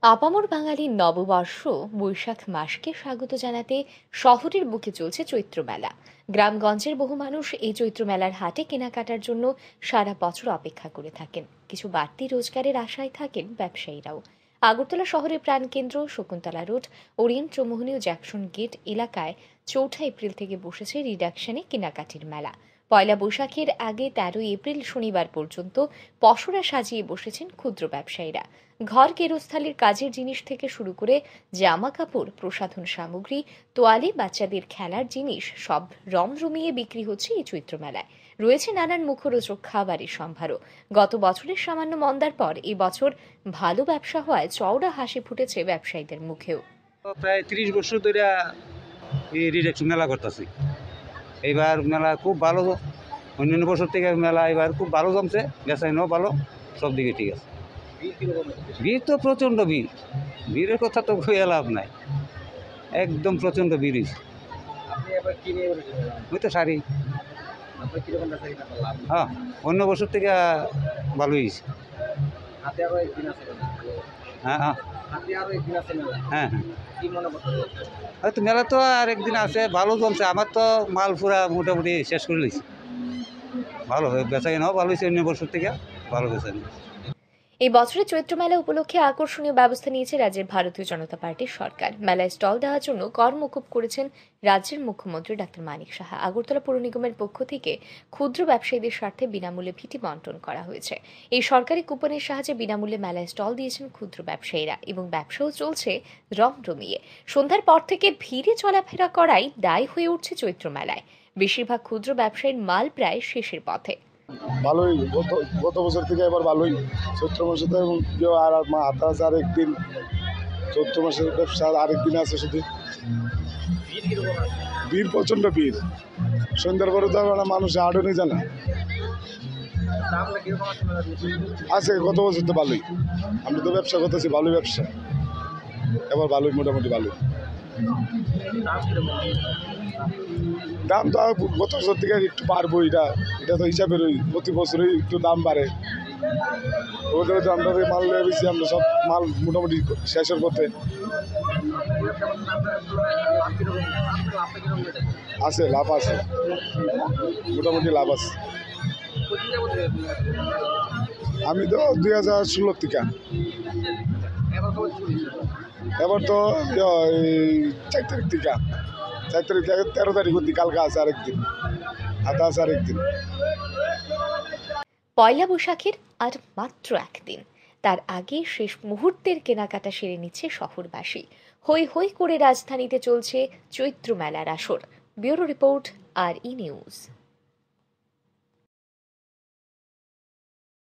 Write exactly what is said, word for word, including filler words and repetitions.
আপামর বাঙালির নববর্ষ বৈশাখ মাসকে স্বাগত জানাতে শহরের বুকে চলছে চৈত্র মেলা। গ্রামগঞ্জের বহু মানুষ এই চৈত্র মেলার হাটে কেনাকাটার জন্য সারা বছর অপেক্ষা করে থাকেন। কিছু বাড়তি রোজগারের আশায় থাকেন ব্যবসায়ীরাও। আগরতলা শহরের প্রাণকেন্দ্র শকুন্তলা রোড, ওরিয়েন্ট চৌমুহনী ও জ্যাকসন গেট এলাকায় চৌঠা এপ্রিল থেকে বসেছে রিডাকশনে কেনাকাটির মেলা। পয়লা বৈশাখের আগে তেরোই এপ্রিল শনিবার পর্যন্ত পসরা সাজিয়ে বসেছেন ক্ষুদ্র ব্যবসায়ীরা। ঘর গেরস্থালির কাজের জিনিস থেকে শুরু করে জামা কাপড়, প্রসাধন সামগ্রী, তোয়ালে, বাচ্চাদের খেলার জিনিস সব রমরমিয়ে বিক্রি হচ্ছে এই চৈত্র মেলায়। রয়েছে নানান মুখরোচক খাবারের সম্ভারও। গত বছরের সামান্য মন্দার পর এই বছর ভালো ব্যবসা হওয়ায় চওড়া হাসি ফুটেছে ব্যবসায়ীদের মুখেও। প্রায় ত্রিশ বছর ধরে এই রিডাকশন মেলা করতেছি। এইবার মেলা খুব ভালো, অন্যান্য বছর থেকে মেলা এবার খুব ভালো জমছে, বেচাইনও ভালো, সব দিকে ঠিক আছে। ভিড় তো প্রচণ্ড ভিড়, ভিড়ের কথা তো কইয়া লাভ নাই, একদম প্রচণ্ড ভিড় হয়েছে। ওই তো শাড়ি, হ্যাঁ অন্য বছর থেকে ভালো হয়েছে। হ্যাঁ হ্যাঁ হ্যাঁ হ্যাঁ হয়তো মেলা তো আর একদিন আছে, ভালো জমছে। আমার তো মাল পুরা মোটামুটি শেষ করে নিয়েছি, ভালো হয়ে বেচাই নাও ভালো হয়েছে, অন্য বছর থেকে ভালো বেচাই। এই বছরের চৈত্র মেলা উপলক্ষে আকর্ষণীয় ব্যবস্থা নিয়েছে রাজ্যের ভারতীয় জনতা পার্টির সরকার। মেলায় স্টল দেওয়ার জন্য কর মকুব করেছেন রাজ্যের মুখ্যমন্ত্রী ডাক্তার মানিক সাহা। আগরতলা পৌর নিগমের পক্ষ থেকে ক্ষুদ্র ব্যবসায়ীদের স্বার্থে বিনামূল্যে ভিটি বন্টন করা হয়েছে। এই সরকারি কুপনের সাহায্যে বিনামূল্যে মেলায় স্টল দিয়েছেন ক্ষুদ্র ব্যবসায়ীরা এবং ব্যবসাও চলছে রমরমিয়ে। সন্ধ্যার পর থেকে ভিড়ে চলাফেরা করাই দায় হয়ে উঠছে চৈত্র মেলায়। বেশিরভাগ ক্ষুদ্র ব্যবসায়ীর মাল প্রায় শেষের পথে। ভালোই, গত গত বছর থেকে এবার ভালোই চৈত্র মাসে তো, এবং কেউ আর হাতে আছে আরেকদিন, চৈত্র মাসের ব্যবসা আরেকদিন আছে শুধু। ভিড় প্রচণ্ড ভিড়, সন্ধ্যার পরে তো মানুষ আড়ও নেই জানা আছে। গত বছর তো ভালোই, আমরা তো ব্যবসা করতেছি, ভালোই ব্যবসা এবার ভালোই, মোটামুটি ভালোই। দাম তো গত বছর থেকে একটু বাড়বো, এটা এটা তো হিসাবের, ওই প্রতি বছরই একটু দাম বাড়ে। ওদের তো আমরা মাল নিয়ে বেশি, আমরা সব মাল মোটামুটি শেষের পথে আছে, লাভ আছে, মোটামুটি লাভ আছে। আমি তো দুই হাজার ষোলোর থেকে, এবার তো চার তারিখ থেকে, চার তারিখ থেকে তেরো তারিখ অব্দি, কালকে আছে আরেকদিন, হাতে আছে আরেকদিন। পয়লা বৈশাখের আর মাত্র একদিন, তার আগে শেষ মুহূর্তের কেনাকাটা সেরে নিচ্ছে শহরবাসী। হই হই করে রাজধানীতে চলছে চৈত্র মেলার আসর। Bureau report, R E news.